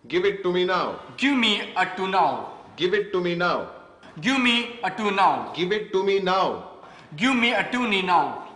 Give it to me now. Give me a two now. Give it to me now. Give me a two now. Give it to me now. Give me a toonie now.